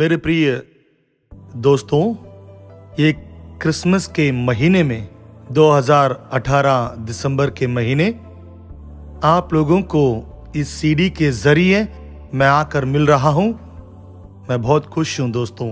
मेरे प्रिय दोस्तों, ये क्रिसमस के महीने में 2018 दिसंबर के महीने आप लोगों को इस सीडी के जरिए मैं आकर मिल रहा हूं। मैं बहुत खुश हूं दोस्तों,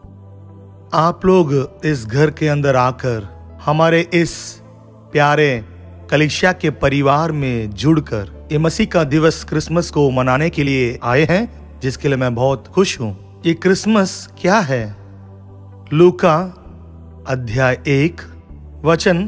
आप लोग इस घर के अंदर आकर हमारे इस प्यारे कलीसिया के परिवार में जुड़कर ये मसीह का दिवस क्रिसमस को मनाने के लिए आए हैं, जिसके लिए मैं बहुत खुश हूं। ये क्रिसमस क्या है? लूका अध्याय 1 वचन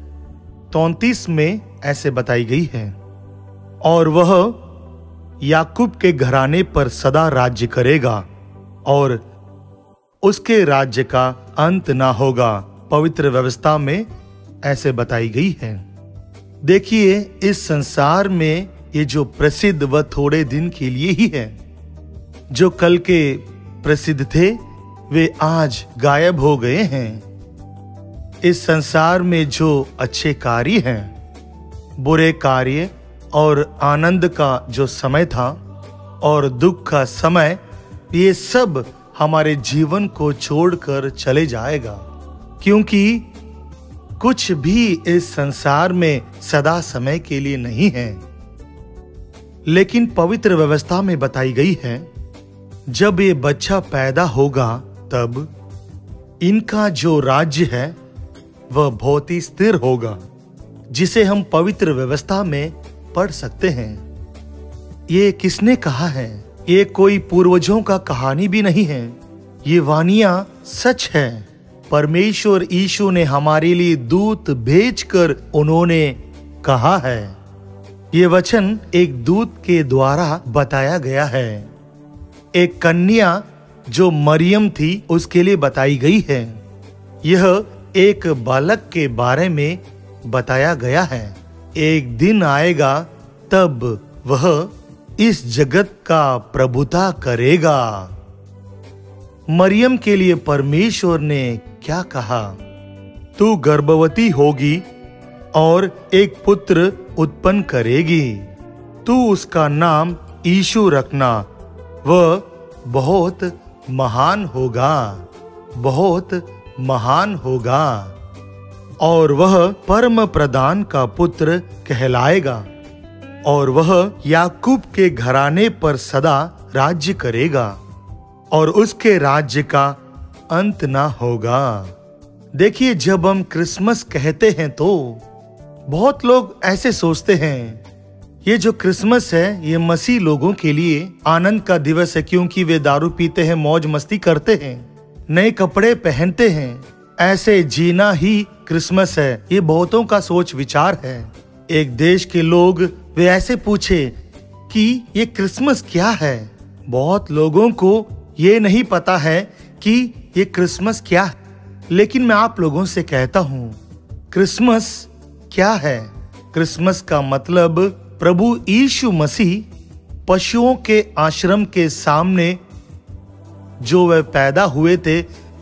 33 में ऐसे बताई गई है, और वह याकूब के घराने पर सदा राज्य करेगा और उसके राज्य का अंत ना होगा। पवित्र व्यवस्था में ऐसे बताई गई है। देखिए, इस संसार में ये जो प्रसिद्ध व थोड़े दिन के लिए ही है। जो कल के प्रसिद्ध थे वे आज गायब हो गए हैं। इस संसार में जो अच्छे कार्य हैं, बुरे कार्य और आनंद का जो समय था और दुख का समय, ये सब हमारे जीवन को छोड़कर चले जाएगा, क्योंकि कुछ भी इस संसार में सदा समय के लिए नहीं है। लेकिन पवित्र व्यवस्था में बताई गई है, जब ये बच्चा पैदा होगा तब इनका जो राज्य है वह बहुत ही स्थिर होगा, जिसे हम पवित्र व्यवस्था में पढ़ सकते हैं। ये किसने कहा है? ये कोई पूर्वजों का कहानी भी नहीं है, ये वानियां सच है। परमेश्वर यीशु ने हमारे लिए दूत भेजकर उन्होंने कहा है। ये वचन एक दूत के द्वारा बताया गया है। एक कन्या जो मरियम थी उसके लिए बताई गई है। यह एक बालक के बारे में बताया गया है। एक दिन आएगा तब वह इस जगत का प्रभुता करेगा। मरियम के लिए परमेश्वर ने क्या कहा? तू गर्भवती होगी और एक पुत्र उत्पन्न करेगी। तू उसका नाम यीशु रखना। वह बहुत महान होगा, बहुत महान होगा, और वह परम प्रधान का पुत्र कहलाएगा, और वह याकूब के घराने पर सदा राज्य करेगा और उसके राज्य का अंत ना होगा। देखिए, जब हम क्रिसमस कहते हैं तो बहुत लोग ऐसे सोचते हैं, ये जो क्रिसमस है ये मसीह लोगों के लिए आनंद का दिवस है, क्योंकि वे दारू पीते हैं, मौज मस्ती करते हैं, नए कपड़े पहनते हैं, ऐसे जीना ही क्रिसमस है। ये बहुतों का सोच विचार है। एक देश के लोग वे ऐसे पूछे कि ये क्रिसमस क्या है? बहुत लोगों को ये नहीं पता है कि ये क्रिसमस क्या है। लेकिन मैं आप लोगों से कहता हूँ, क्रिसमस क्या है? क्रिसमस का मतलब प्रभु यीशु मसीह पशुओं के आश्रम के सामने जो वे पैदा हुए थे,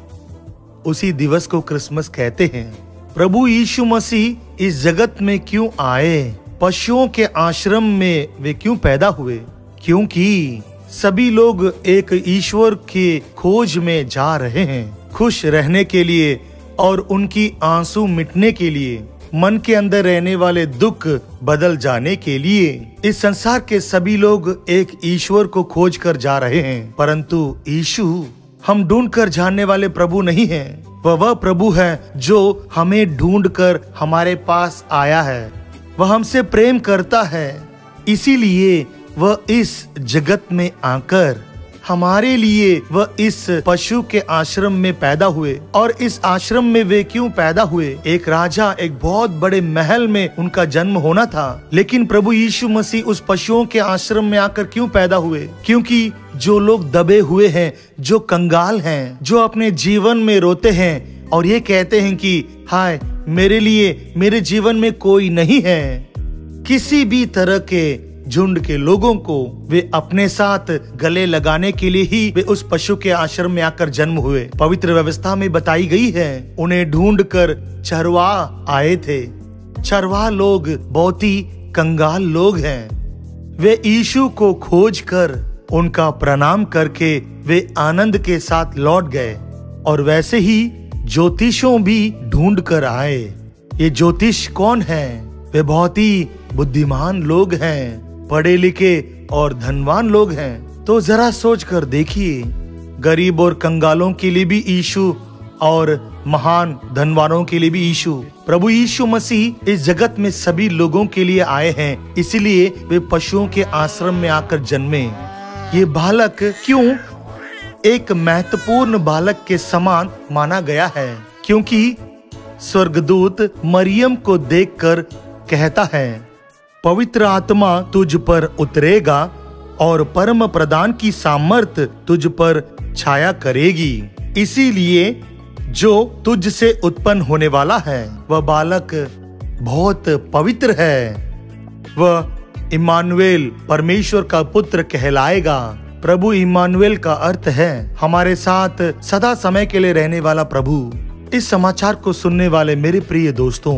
उसी दिवस को क्रिसमस कहते हैं। प्रभु यीशु मसीह इस जगत में क्यों आए? पशुओं के आश्रम में वे क्यों पैदा हुए? क्योंकि सभी लोग एक ईश्वर के खोज में जा रहे हैं, खुश रहने के लिए और उनकी आंसू मिटने के लिए, मन के अंदर रहने वाले दुख बदल जाने के लिए। इस संसार के सभी लोग एक ईश्वर को खोज कर जा रहे हैं, परंतु यीशु हम ढूंढ कर जानने वाले प्रभु नहीं है। वह प्रभु है जो हमें ढूंढ कर हमारे पास आया है। वह हमसे प्रेम करता है, इसीलिए वह इस जगत में आकर हमारे लिए वह इस पशु के आश्रम में पैदा हुए। और इस आश्रम में वे क्यों पैदा हुए? एक राजा, एक बहुत बड़े महल में उनका जन्म होना था, लेकिन प्रभु यीशु मसीह उस पशुओं के आश्रम में आकर क्यों पैदा हुए? क्योंकि जो लोग दबे हुए हैं, जो कंगाल हैं, जो अपने जीवन में रोते हैं और ये कहते हैं कि हाय, मेरे लिए मेरे जीवन में कोई नहीं है, किसी भी तरह के झुंड के लोगों को वे अपने साथ गले लगाने के लिए ही वे उस पशु के आश्रम में आकर जन्म हुए। पवित्र व्यवस्था में बताई गई है, उन्हें ढूंढकर चरवाह आए थे। चरवाह लोग बहुत ही कंगाल लोग हैं। वे यीशु को खोजकर उनका प्रणाम करके वे आनंद के साथ लौट गए। और वैसे ही ज्योतिषों भी ढूंढ कर आए। ये ज्योतिष कौन हैं? वे बहुत ही बुद्धिमान लोग हैं, पढ़े लिखे और धनवान लोग हैं। तो जरा सोच कर देखिए, गरीब और कंगालों के लिए भी यीशु और महान धनवानों के लिए भी यीशु। प्रभु यीशु मसीह इस जगत में सभी लोगों के लिए आए हैं, इसलिए वे पशुओं के आश्रम में आकर जन्मे। ये बालक क्यों एक महत्वपूर्ण बालक के समान माना गया है? क्योंकि स्वर्गदूत मरियम को देखकर कहता है, पवित्र आत्मा तुझ पर उतरेगा और परम प्रधान की सामर्थ तुझ पर छाया करेगी। इसीलिए जो तुझ से उत्पन्न होने वाला है वह बालक बहुत पवित्र है। वह इम्मानुएल परमेश्वर का पुत्र कहलाएगा। प्रभु इम्मानुएल का अर्थ है हमारे साथ सदा समय के लिए रहने वाला प्रभु। इस समाचार को सुनने वाले मेरे प्रिय दोस्तों,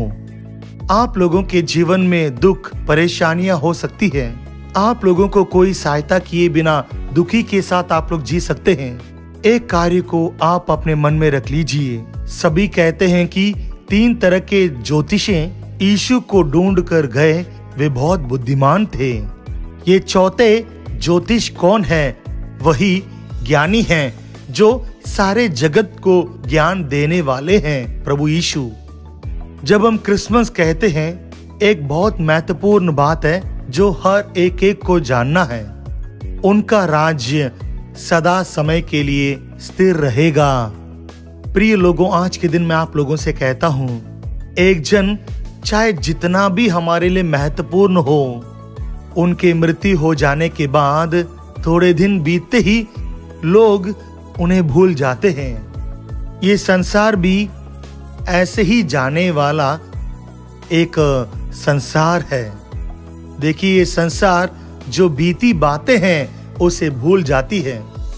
आप लोगों के जीवन में दुख परेशानियां हो सकती है। आप लोगों को कोई सहायता किए बिना दुखी के साथ आप लोग जी सकते हैं। एक कार्य को आप अपने मन में रख लीजिए। सभी कहते हैं कि 3 तरह के ज्योतिषी यीशु को ढूंढ कर गए, वे बहुत बुद्धिमान थे। ये चौथे ज्योतिष कौन है? वही ज्ञानी हैं, जो सारे जगत को ज्ञान देने वाले हैं, प्रभु यीशु। जब हम क्रिसमस कहते हैं, एक बहुत महत्वपूर्ण बात है जो हर एक को जानना है। उनका राज्य सदा समय के लिए स्थिर रहेगा। प्रिय लोगों, आज के दिन मैं आप लोगों से कहता हूँ, एक जन चाहे जितना भी हमारे लिए महत्वपूर्ण हो, उनके मृत्यु हो जाने के बाद थोड़े दिन बीतते ही लोग उन्हें भूल जाते हैं। ये संसार भी ऐसे ही जाने वाला एक संसार है। देखिए, ये संसार जो बीती बातें हैं उसे भूल जाती है,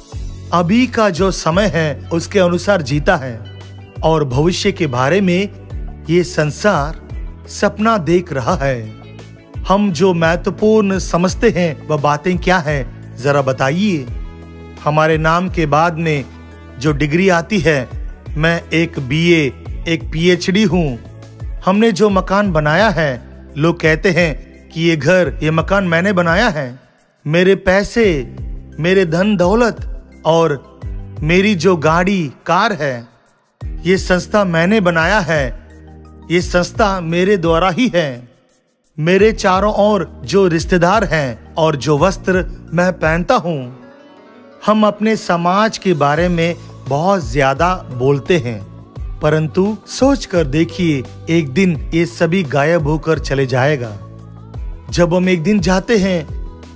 अभी का जो समय है उसके अनुसार जीता है, और भविष्य के बारे में ये संसार सपना देख रहा है। हम जो महत्वपूर्ण समझते हैं वह बातें क्या है, जरा बताइए। हमारे नाम के बाद में जो डिग्री आती है, मैं एक BA, एक PhD हूँ। हमने जो मकान बनाया है, लोग कहते हैं कि ये घर, ये मकान मैंने बनाया है। मेरे पैसे, मेरे धन दौलत और मेरी जो गाड़ी कार है, ये संस्था मैंने बनाया है। ये संस्था मेरे द्वारा ही है। मेरे चारों ओर जो रिश्तेदार हैं और जो वस्त्र मैं पहनता हूँ। हम अपने समाज के बारे में बहुत ज्यादा बोलते हैं, परंतु सोच कर देखिए, एक दिन ये सभी गायब होकर चले जाएगा। जब हम एक दिन जाते हैं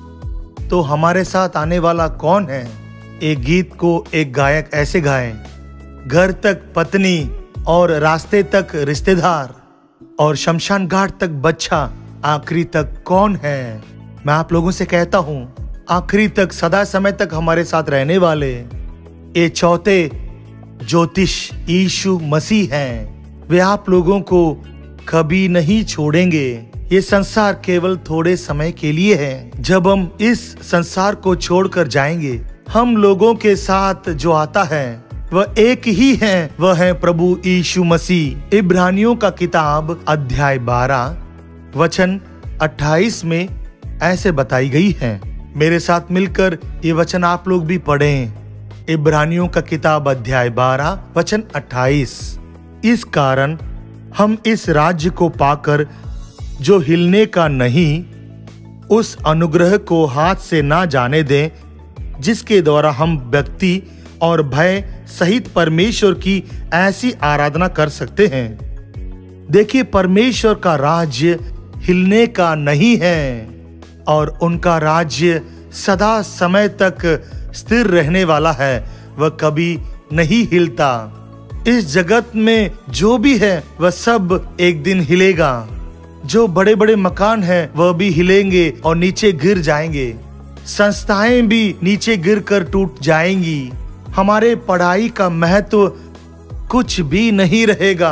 तो हमारे साथ आने वाला कौन है? एक गीत को एक गायक ऐसे गाए, घर तक पत्नी और रास्ते तक रिश्तेदार और शमशान घाट तक बच्चा, आखिरी तक कौन है? मैं आप लोगों से कहता हूँ, आखिरी तक सदा समय तक हमारे साथ रहने वाले ये चौथे ज्योतिष यीशु मसीह हैं। वे आप लोगों को कभी नहीं छोड़ेंगे। ये संसार केवल थोड़े समय के लिए है। जब हम इस संसार को छोड़कर जाएंगे, हम लोगों के साथ जो आता है वह एक ही है, वह है प्रभु यीशु मसीह। इब्रानियों का किताब अध्याय 12 वचन 28 में ऐसे बताई गई है। मेरे साथ मिलकर ये वचन आप लोग भी पढ़ें। इब्रानियों का किताब अध्याय 12 वचन 28। इस कारण हम इस राज्य को पाकर जो हिलने का नहीं, उस अनुग्रह को हाथ से ना जाने दें, जिसके द्वारा हम व्यक्ति और भय सहित परमेश्वर की ऐसी आराधना कर सकते हैं। देखिए, परमेश्वर का राज्य हिलने का नहीं है और उनका राज्य सदा समय तक स्थिर रहने वाला है। वह कभी नहीं हिलता। इस जगत में जो भी है वह सब एक दिन हिलेगा। जो बड़े बड़े मकान हैं वह भी हिलेंगे और नीचे गिर जाएंगे। संस्थाएं भी नीचे गिरकर टूट जाएंगी। हमारे पढ़ाई का महत्व कुछ भी नहीं रहेगा।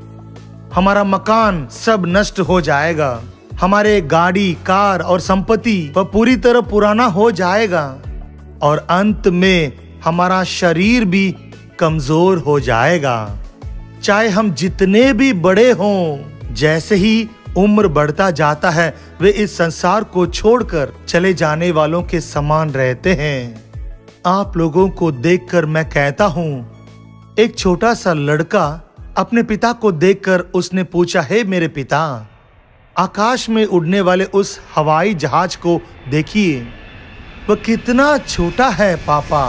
हमारा मकान सब नष्ट हो जाएगा। हमारे गाड़ी, कार और संपत्ति वह पूरी तरह पुराना हो जाएगा। और अंत में हमारा शरीर भी कमजोर हो जाएगा। चाहे हम जितने भी बड़े हों, जैसे ही उम्र बढ़ता जाता है वे इस संसार को छोड़कर चले जाने वालों के समान रहते हैं। आप लोगों को देखकर मैं कहता हूँ, एक छोटा सा लड़का अपने पिता को देखकर उसने पूछा, हे मेरे पिता, आकाश में उड़ने वाले उस हवाई जहाज को देखिए, वह कितना छोटा है पापा।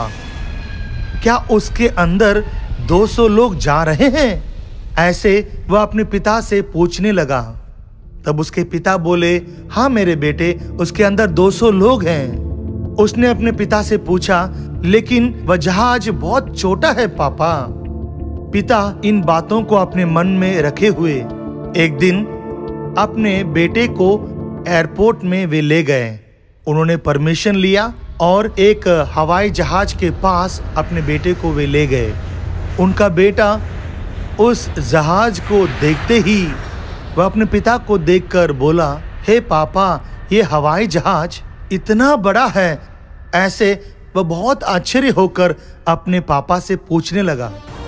क्या उसके अंदर 200 लोग जा रहे हैं? ऐसे वह अपने पिता से पूछने लगा। तब उसके पिता बोले, हाँ मेरे बेटे, उसके अंदर 200 लोग हैं। उसने अपने पिता से पूछा, लेकिन वह जहाज बहुत छोटा है पापा। पिता इन बातों को अपने मन में रखे हुए एक दिन अपने बेटे को एयरपोर्ट में वे ले गए। उन्होंने परमिशन लिया और एक हवाई जहाज के पास अपने बेटे को वे ले गए। उनका बेटा उस जहाज को देखते ही वह अपने पिता को देखकर बोला, हे पापा, ये हवाई जहाज इतना बड़ा है। ऐसे वह बहुत आश्चर्य होकर अपने पापा से पूछने लगा।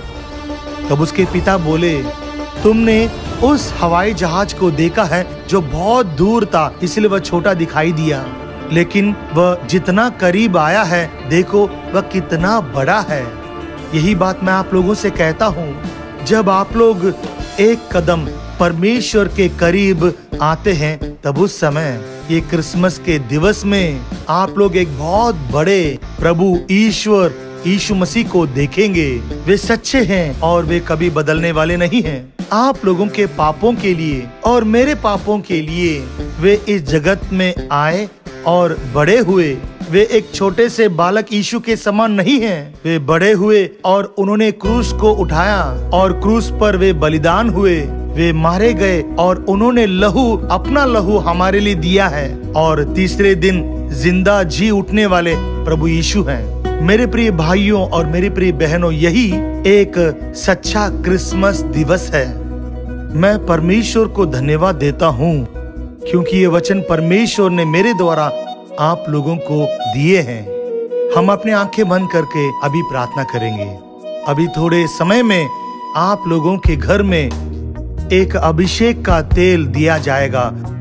तब उसके पिता बोले, तुमने उस हवाई जहाज को देखा है जो बहुत दूर था, इसलिए वह छोटा दिखाई दिया, लेकिन वह जितना करीब आया है, देखो वह कितना बड़ा है। यही बात मैं आप लोगों से कहता हूँ, जब आप लोग एक कदम परमेश्वर के करीब आते हैं, तब उस समय ये क्रिसमस के दिवस में आप लोग एक बहुत बड़े प्रभु ईश्वर यीशु मसीह को देखेंगे। वे सच्चे हैं और वे कभी बदलने वाले नहीं हैं। आप लोगों के पापों के लिए और मेरे पापों के लिए वे इस जगत में आए और बड़े हुए। वे एक छोटे से बालक यीशु के समान नहीं हैं। वे बड़े हुए और उन्होंने क्रूस को उठाया और क्रूस पर वे बलिदान हुए। वे मारे गए और उन्होंने लहू, अपना लहू हमारे लिए दिया है और तीसरे दिन जिंदा जी उठने वाले प्रभु यीशु हैं। मेरे प्रिय भाइयों और मेरी प्रिय बहनों, यही एक सच्चा क्रिसमस दिवस है। मैं परमेश्वर को धन्यवाद देता हूँ क्योंकि ये वचन परमेश्वर ने मेरे द्वारा आप लोगों को दिए हैं। हम अपने आंखें बंद करके अभी प्रार्थना करेंगे। अभी थोड़े समय में आप लोगों के घर में एक अभिषेक का तेल दिया जाएगा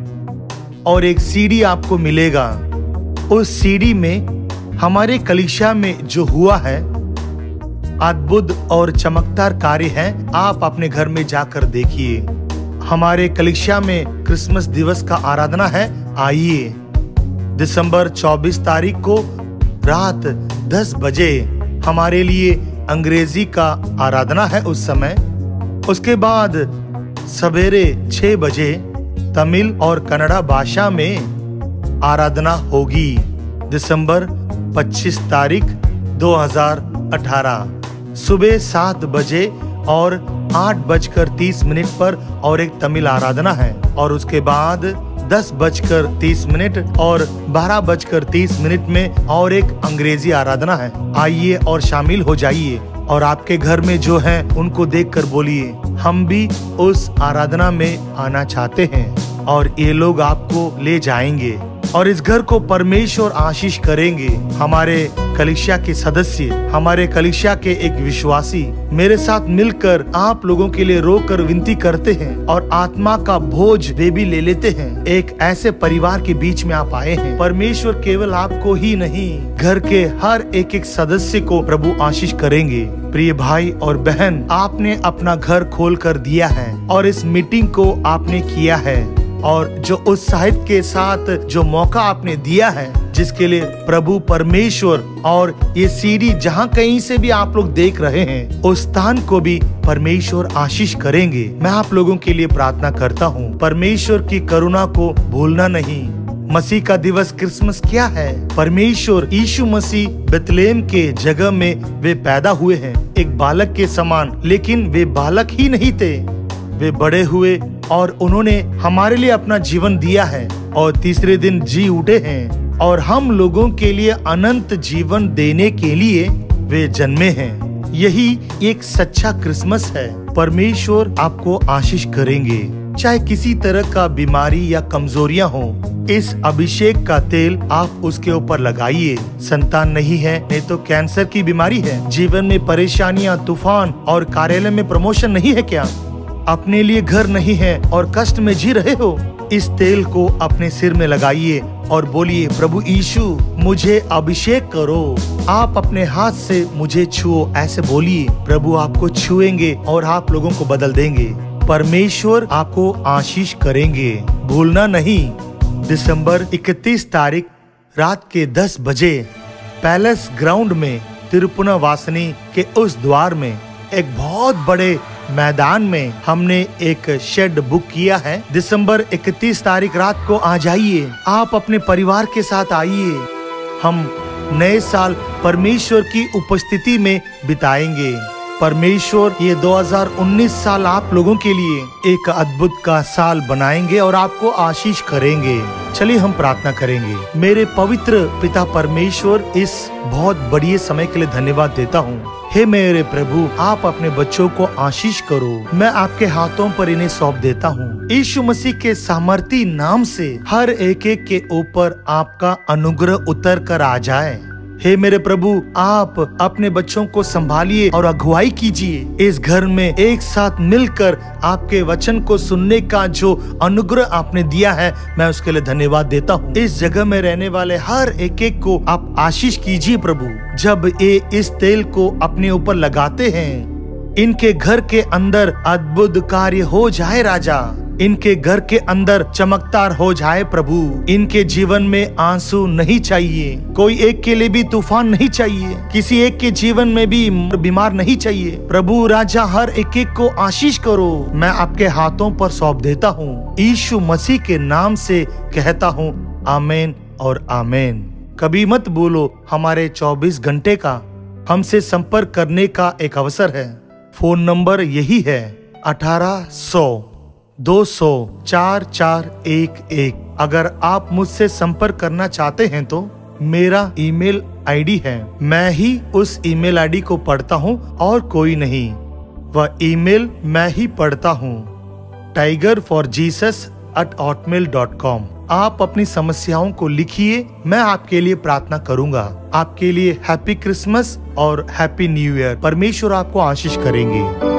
और एक सीडी आपको मिलेगा। उस सीडी में हमारे कलीसिया में जो हुआ है अद्भुत और चमकदार कार्य है, आप अपने घर में जाकर देखिए। हमारे कलीसिया में क्रिसमस दिवस का आराधना है। आइए, दिसंबर 24 तारीख को रात 10 बजे हमारे लिए अंग्रेजी का आराधना है उस समय। उसके बाद सवेरे 6 बजे तमिल और कन्नड़ा भाषा में आराधना होगी। दिसंबर 25 तारीख 2018 सुबह 7 बजे और 8:30 पर और एक तमिल आराधना है और उसके बाद 10:30 और 12:30 में और एक अंग्रेजी आराधना है। आइए और शामिल हो जाइए और आपके घर में जो हैं उनको देखकर बोलिए, हम भी उस आराधना में आना चाहते हैं। और ये लोग आपको ले जाएंगे और इस घर को परमेश्वर आशीष करेंगे। हमारे कलीसिया के सदस्य, हमारे कलीसिया के एक विश्वासी मेरे साथ मिलकर आप लोगों के लिए रोकर विनती करते हैं और आत्मा का बोझ वे भी ले लेते हैं। एक ऐसे परिवार के बीच में आप आए हैं। परमेश्वर केवल आपको ही नहीं, घर के हर एक सदस्य को प्रभु आशीष करेंगे। प्रिय भाई और बहन, आपने अपना घर खोल कर दिया है और इस मीटिंग को आपने किया है और जो उत्साहित के साथ जो मौका आपने दिया है, जिसके लिए प्रभु परमेश्वर और ये सीडी जहाँ कहीं से भी आप लोग देख रहे हैं, उस स्थान को भी परमेश्वर आशीष करेंगे। मैं आप लोगों के लिए प्रार्थना करता हूँ, परमेश्वर की करुणा को भूलना नहीं। मसीह का दिवस क्रिसमस क्या है? परमेश्वर यीशु मसीह बेतलेहम के जगह में वे पैदा हुए हैं, एक बालक के समान, लेकिन वे बालक ही नहीं थे, वे बड़े हुए और उन्होंने हमारे लिए अपना जीवन दिया है और तीसरे दिन जी उठे हैं और हम लोगों के लिए अनंत जीवन देने के लिए वे जन्मे हैं। यही एक सच्चा क्रिसमस है। परमेश्वर आपको आशीष करेंगे। चाहे किसी तरह का बीमारी या कमजोरियां हो, इस अभिषेक का तेल आप उसके ऊपर लगाइए। संतान नहीं है, नहीं तो कैंसर की बीमारी है, जीवन में परेशानियां, तूफान और कार्यालय में प्रमोशन नहीं है क्या? अपने लिए घर नहीं है और कष्ट में जी रहे हो? इस तेल को अपने सिर में लगाइए और बोलिए, प्रभु यीशु मुझे अभिषेक करो। आप अपने हाथ से मुझे छुओ, ऐसे बोलिए। प्रभु आपको छुएंगे और आप लोगों को बदल देंगे। परमेश्वर आपको आशीष करेंगे। भूलना नहीं, दिसंबर 31 तारीख रात के 10 बजे पैलेस ग्राउंड में तिरुपुनावासनी के उस द्वार में एक बहुत बड़े मैदान में हमने एक शेड बुक किया है। दिसंबर 31 तारीख रात को आ जाइए। आप अपने परिवार के साथ आइए। हम नए साल परमेश्वर की उपस्थिति में बिताएंगे। परमेश्वर ये 2019 साल आप लोगों के लिए एक अद्भुत का साल बनाएंगे और आपको आशीष करेंगे। चलिए हम प्रार्थना करेंगे। मेरे पवित्र पिता परमेश्वर, इस बहुत बड़ी समय के लिए धन्यवाद देता हूँ। हे मेरे प्रभु, आप अपने बच्चों को आशीष करो। मैं आपके हाथों पर इन्हें सौंप देता हूँ। यीशु मसीह के सामर्थी नाम से हर एक एक के ऊपर आपका अनुग्रह उतर कर आ जाए। हे मेरे प्रभु, आप अपने बच्चों को संभालिए और अगुवाई कीजिए। इस घर में एक साथ मिलकर आपके वचन को सुनने का जो अनुग्रह आपने दिया है, मैं उसके लिए धन्यवाद देता हूँ। इस जगह में रहने वाले हर एक एक को आप आशीष कीजिए प्रभु। जब ये इस तेल को अपने ऊपर लगाते हैं, इनके घर के अंदर अद्भुत कार्य हो जाए राजा। इनके घर के अंदर चमकदार हो जाए प्रभु। इनके जीवन में आंसू नहीं चाहिए, कोई एक के लिए भी तूफान नहीं चाहिए, किसी एक के जीवन में भी बीमार नहीं चाहिए। प्रभु राजा, हर एक एक को आशीष करो। मैं आपके हाथों पर सौंप देता हूँ। यीशु मसीह के नाम से कहता हूँ, आमीन और आमीन। कभी मत भूलो, हमारे 24 घंटे का हमसे संपर्क करने का एक अवसर है। फोन नंबर यही है 1800 200 4411। अगर आप मुझसे संपर्क करना चाहते हैं तो मेरा ईमेल आईडी है। मैं ही उस ईमेल आईडी को पढ़ता हूँ और कोई नहीं। वह ईमेल मैं ही पढ़ता हूँ, tigerforjesus@hotmail.com। आप अपनी समस्याओं को लिखिए, मैं आपके लिए प्रार्थना करूंगा। आपके लिए हैप्पी क्रिसमस और हैप्पी न्यू ईयर। परमेश्वर आपको आशीष करेंगे।